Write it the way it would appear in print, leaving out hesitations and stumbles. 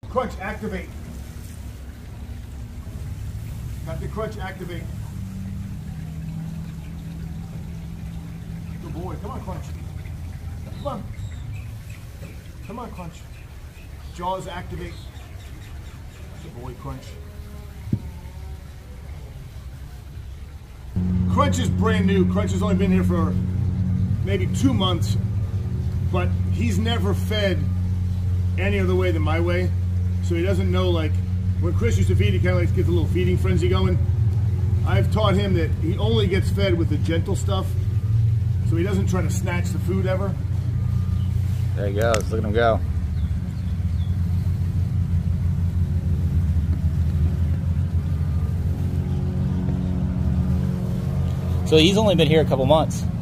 Crunch, activate. Got the Crunch, activate. Good boy. Come on, Crunch. Come on. Come on, Crunch. Jaws, activate. Good boy, Crunch. Crunch is brand new. Crunch has only been here for maybe 2 months, but he's never fed any other way than my way. So he doesn't know, like, when Chris used to feed, he kind of like gets a little feeding frenzy going. I've taught him that he only gets fed with the gentle stuff, so he doesn't try to snatch the food ever. There he goes. Look at him go. So he's only been here a couple months.